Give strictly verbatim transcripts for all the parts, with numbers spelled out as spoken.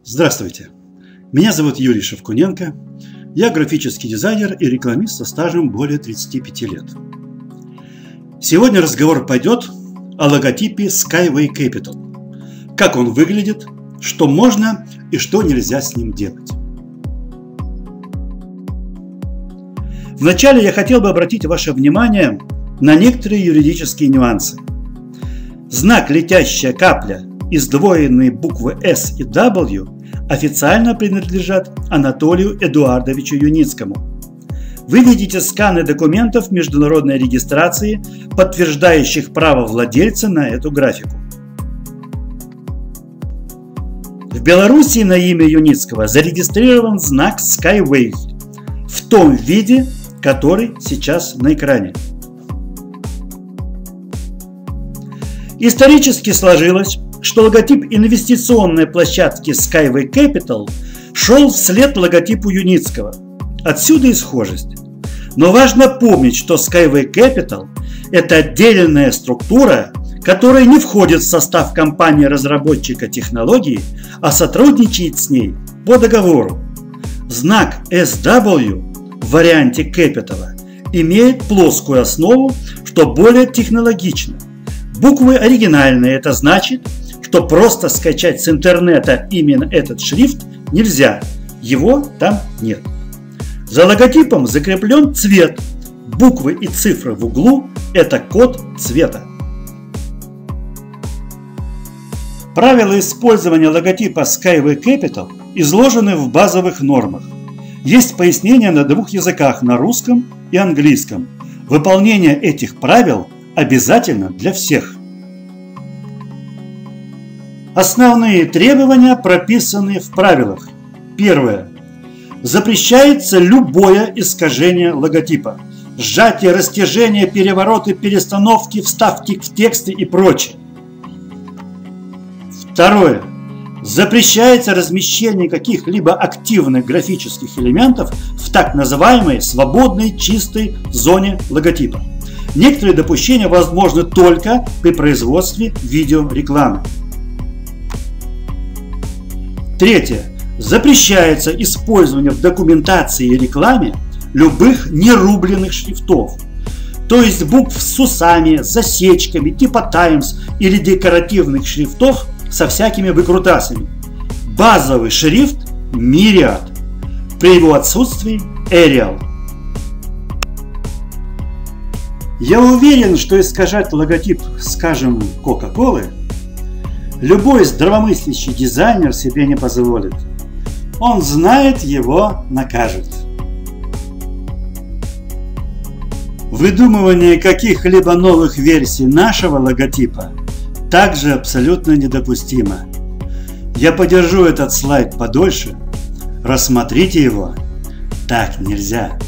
Здравствуйте, меня зовут Юрий Шевкуненко, я графический дизайнер и рекламист со стажем более тридцати пяти лет. Сегодня разговор пойдет о логотипе Skyway Capital, как он выглядит, что можно и что нельзя с ним делать. Вначале я хотел бы обратить ваше внимание на некоторые юридические нюансы. Знак «Летящая капля» и сдвоенные буквы S и W официально принадлежат Анатолию Эдуардовичу Юницкому. Вы видите сканы документов международной регистрации, подтверждающих право владельца на эту графику. В Беларуси на имя Юницкого зарегистрирован знак Skyway в том виде, который сейчас на экране. Исторически сложилось, что логотип инвестиционной площадки Skyway Capital шел вслед логотипу Юницкого. Отсюда и схожесть. Но важно помнить, что Skyway Capital – это отдельная структура, которая не входит в состав компании-разработчика технологии, а сотрудничает с ней по договору. Знак эс дабл ю в варианте Capital имеет плоскую основу, что более технологично. Буквы оригинальные, это значит, что просто скачать с интернета именно этот шрифт нельзя, его там нет. За логотипом закреплен цвет, буквы и цифры в углу – это код цвета. Правила использования логотипа Skyway Capital изложены в базовых нормах. Есть пояснения на двух языках, на русском и английском. Выполнение этих правил обязательно для всех. Основные требования прописаны в правилах. Первое. Запрещается любое искажение логотипа. Сжатие, растяжение, перевороты, перестановки, вставки в тексты и прочее. Второе. Запрещается размещение каких-либо активных графических элементов в так называемой свободной чистой зоне логотипа. Некоторые допущения возможны только при производстве видеорекламы. Третье. Запрещается использование в документации и рекламе любых нерубленных шрифтов, то есть букв с усами, засечками, типа Times или декоративных шрифтов со всякими выкрутасами. Базовый шрифт Myriad, при его отсутствии Arial. Я уверен, что искажать логотип, скажем, Coca-Cola любой здравомыслящий дизайнер себе не позволит. Он знает, его накажут. Выдумывание каких-либо новых версий нашего логотипа также абсолютно недопустимо. Я подержу этот слайд подольше. Рассмотрите его. Так нельзя.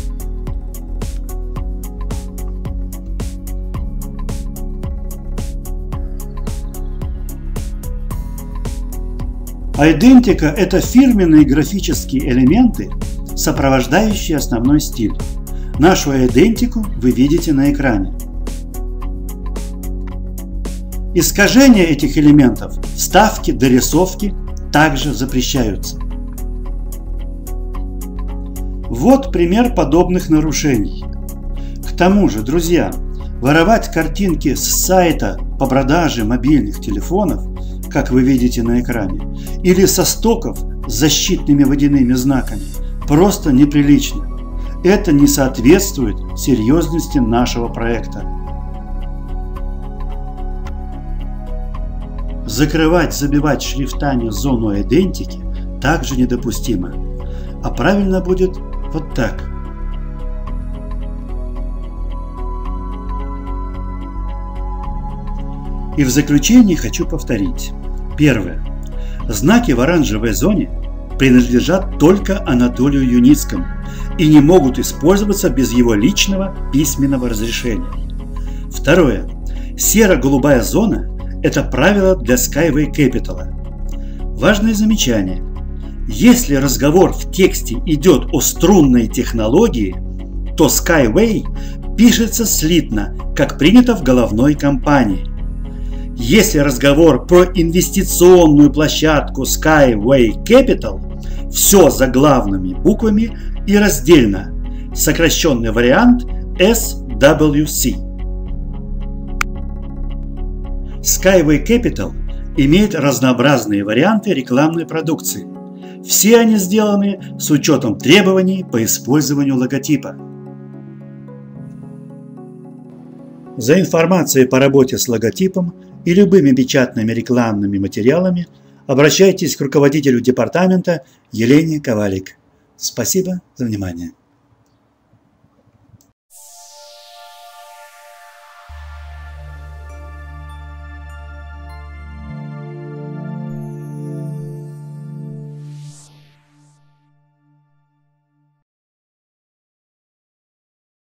Айдентика – это фирменные графические элементы, сопровождающие основной стиль. Нашу айдентику вы видите на экране. Искажения этих элементов, вставки, дорисовки также запрещаются. Вот пример подобных нарушений. К тому же, друзья, воровать картинки с сайта по продаже мобильных телефонов, как вы видите на экране, или со стоков с защитными водяными знаками, просто неприлично. Это не соответствует серьезности нашего проекта. Закрывать, забивать шрифтами зону идентики также недопустимо. А правильно будет вот так. И в заключение хочу повторить. Первое. Знаки в оранжевой зоне принадлежат только Анатолию Юницкому и не могут использоваться без его личного письменного разрешения. Второе. Серо-голубая зона – это правило для Skyway Capital. Важное замечание. Если разговор в тексте идет о струнной технологии, то Skyway пишется слитно, как принято в головной компании. Если разговор про инвестиционную площадку Skyway Capital, все заглавными буквами и раздельно, сокращенный вариант эс дабл ю си. Skyway Capital имеет разнообразные варианты рекламной продукции. Все они сделаны с учетом требований по использованию логотипа. За информацией по работе с логотипом и любыми печатными рекламными материалами обращайтесь к руководителю департамента Елене Ковалик. Спасибо за внимание.